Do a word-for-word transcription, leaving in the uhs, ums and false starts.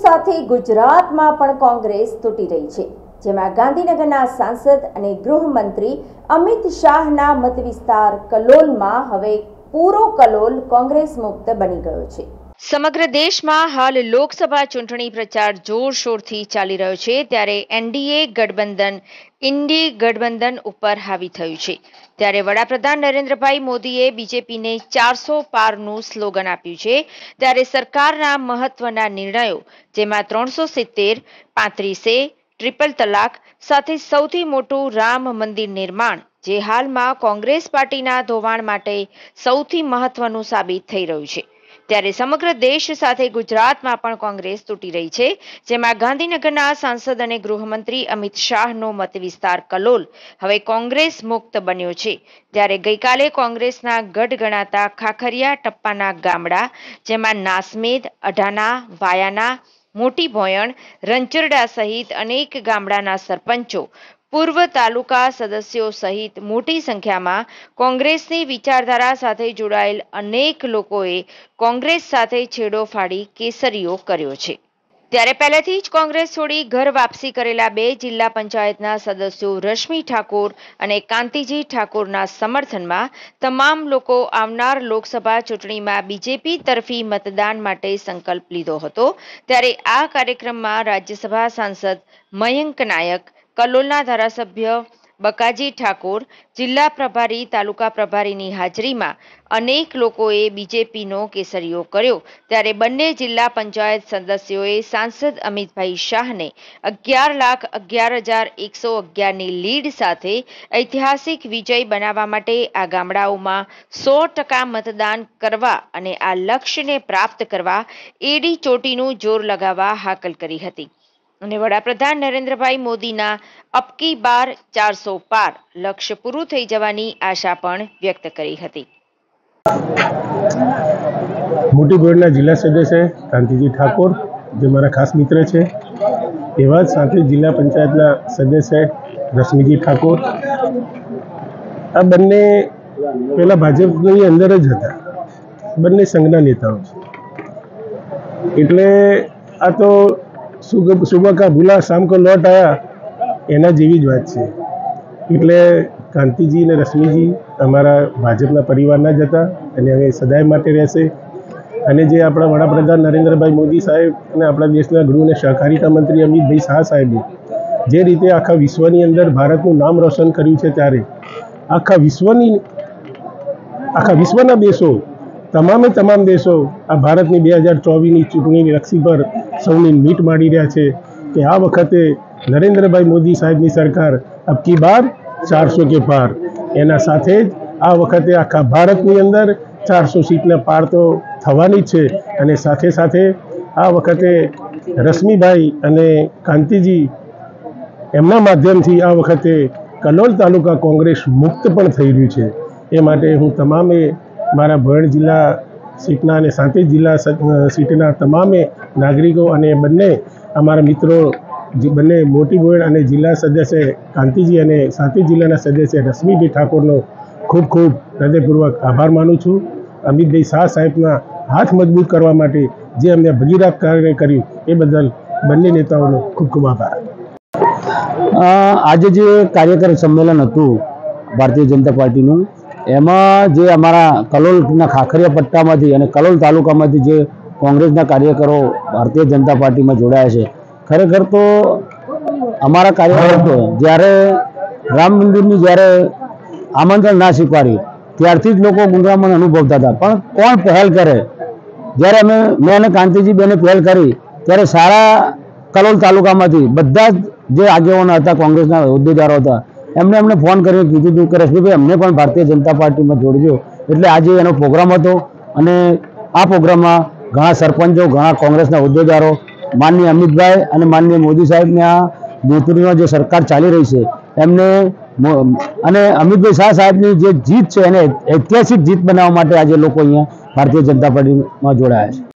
સાથે ગુજરાતમાં પણ કોંગ્રેસ તૂટી રહી છે, જેમાં ગાંધીનગરના સાંસદ અને ગૃહમંત્રી અમિત શાહના મત વિસ્તાર કલોલમાં હવે પૂરો કલોલ કોંગ્રેસ મુક્ત બની ગયો છે। સમગ્ર દેશમાં હાલ લોકસભા ચૂંટણી પ્રચાર જોરશોરથી ચાલી રહ્યો છે, ત્યારે એનડીએ ગઠબંધન ઇન્ડી ગઠબંધન ઉપર હાવી થયું છે। ત્યારે વડાપ્રધાન નરેન્દ્રભાઈ મોદીએ બીજેપીને ચારસો પારનું સ્લોગન આપ્યું છે। ત્યારે સરકારના મહત્વના નિર્ણયો, જેમાં ત્રણસો સિત્તેર, પાંત્રીસે, ટ્રિપલ તલાક સાથે સૌથી મોટું રામ મંદિર નિર્માણ, જે હાલમાં કોંગ્રેસ પાર્ટીના ધોવાણ માટે સૌથી મહત્વનું સાબિત થઈ રહ્યું છે। ત્યારે સમગ્ર દેશ સાથે ગુજરાતમાં પણ કોંગ્રેસ તૂટી રહી છે, જેમાં ગાંધીનગરના સાંસદ અને ગૃહમંત્રી અમિત શાહનો મત વિસ્તાર કલોલ હવે કોંગ્રેસ મુક્ત બન્યો છે। ત્યારે ગઈકાલે કોંગ્રેસના ગઢ ગણાતા ખાખરિયા ટપ્પાના ગામડા, જેમાં નાસમેદ, અઢાના, વાયાના, મોટી ભોયણ, રંચરડા સહિત અનેક ગામડાના સરપંચો, પૂર્વ તાલુકા સદસ્યો સહિત મોટી સંખ્યામાં કોંગ્રેસની વિચારધારા સાથે જોડાયેલ અનેક લોકોએ કોંગ્રેસ સાથે છેડો ફાડી કેસરીયો કર્યો છે। ત્યારે પહેલેથી જ કોંગ્રેસ છોડી ઘર વાપસી કરેલા બે જિલ્લા પંચાયતના સદસ્યો રશ્મિ ઠાકોર અને કાંતિજી ઠાકોરના સમર્થનમાં તમામ લોકો આવનાર લોકસભા ચૂંટણીમાં બીજેપી તરફી મતદાન માટે સંકલ્પ લીધો હતો। ત્યારે આ કાર્યક્રમમાં રાજ્યસભા સાંસદ મયંક નાયક, કલોલના ધારાસભ્ય બકાજી ઠાકોર, જિલ્લા પ્રભારી, તાલુકા પ્રભારીની હાજરીમાં અનેક લોકોએ બીજેપીનો કેસરીયો કર્યો। ત્યારે બંને જિલ્લા પંચાયત સદસ્યોએ સાંસદ અમિતભાઈ શાહને અગિયાર લાખ અગિયાર હજાર એકસો અગિયારની લીડ સાથે ઐતિહાસિક વિજય બનાવવા માટે આ ગામડાઓમાં સો ટકા મતદાન કરવા અને આ લક્ષ્યને પ્રાપ્ત કરવા એડી ચોટીનું જોર લગાવવા હાકલ કરી હતી અને વડાપ્રધાન નરેન્દ્રભાઈ મોદીના અબકી બાર ચારસો પાર લક્ષ્ય પૂરું થઈ જવાની આશા પણ વ્યક્ત કરી હતી। મોટી ભોયણના જિલ્લા સદસ્ય કાંતિજી ઠાકોર, જે મારા ખાસ મિત્ર છે, એવા જ સાથે જિલ્લા પંચાયતના સદસ્ય રશ્મિજી ઠાકોર, આ બંને પહેલા ભાજપની અંદર જ હતા, બંને સંઘના નેતાઓ છે। એટલે આ તો સુબહ કા ભૂલા શામ કો લौट આયા એના જેવી જ વાત છે। એટલે કાંતિજી અને રશ્મિજી અમારા ભાજપના પરિવારના જ હતા અને હવે સદાય માટે રહેશે। અને જે આપણા વડાપ્રધાન નરેન્દ્રભાઈ મોદી સાહેબ અને આપણા દેશના ગૃહ અને સહકારિતા મંત્રી અમિતભાઈ શાહ સાહેબે જે રીતે આખા વિશ્વની અંદર ભારતનું નામ રોશન કર્યું છે, ત્યારે આખા વિશ્વની આખા વિશ્વના દેશો, તમામે તમામ દેશો આ ભારતની બે હજાર ચોવીસની ચૂંટણીની રક્ષી પર સૌની મીટ માંડી રહ્યા છે કે આ વખતે નરેન્દ્રભાઈ મોદી સાહેબની સરકાર અબકી બાર ચારસો કે પાર, એના સાથે જ આ વખતે આખા ભારતની અંદર ચારસો સીટના પાર તો થવાની જ છે। અને સાથે સાથે આ વખતે રશ્મિભાઈ અને કાંતિજી એમના માધ્યમથી આ વખતે કલોલ તાલુકા કોંગ્રેસ મુક્ત પણ થઈ રહ્યું છે। એ માટે હું તમામે મારા ભોયણ જિલ્લા સીટના અને સાંતેજ જિલ્લા સીટના તમામે નાગરિકો અને બંને અમારા મિત્રો, બંને મોટી ભોયણ અને જિલ્લા સદસ્ય કાંતિજી અને સાંતેજ જિલ્લાના સદસ્ય રશ્મિભાઈ ઠાકોરનો ખૂબ ખૂબ હૃદયપૂર્વક આભાર માનું છું। અમિતભાઈ શાહ સાહેબના હાથ મજબૂત કરવા માટે જે અમને ભગીરથ કાર્ય કર્યું એ બદલ બંને નેતાઓનો ખૂબ ખૂબ આભાર। આજે જે કાર્યકર સંમેલન હતું ભારતીય જનતા પાર્ટીનું, એમાં જે અમારા કલોલના ખાખરિયા પટ્ટામાંથી અને કલોલ તાલુકામાંથી જે કોંગ્રેસના કાર્યકરો ભારતીય જનતા પાર્ટીમાં જોડાયા છે, ખરેખર તો અમારા કાર્યકરો જ્યારે રામ મંદિરની જ્યારે આમંત્રણ ના સ્વીકાર્યું ત્યારથી જ લોકો ગુંગળામણ અનુભવતા હતા, પણ કોણ પહેલ કરે? જ્યારે અમે મેં અને કાંતિજી બેને પહેલ કરી ત્યારે સારા કલોલ તાલુકામાંથી બધા જ જે આગેવાનો હતા, કોંગ્રેસના હોદ્દેદારો હતા, એમને અમને ફોન કરીને કીધું હતું કે રશ્મિભાઈ અમને પણ ભારતીય જનતા પાર્ટીમાં જોડજો। એટલે આજે એનો પ્રોગ્રામ હતો અને આ પ્રોગ્રામમાં ઘણા સરપંચો, ઘણા કોંગ્રેસના હોદ્દેદારો, માનનીય અમિતભાઈ અને માનનીય મોદી સાહેબને આ નેતૃત્વમાં જે સરકાર ચાલી રહી છે એમને અને અમિતભાઈ શાહ સાહેબની જે જીત છે એને ઐતિહાસિક જીત બનાવવા માટે આજે લોકો અહીંયા ભારતીય જનતા પાર્ટીમાં જોડાયા છે।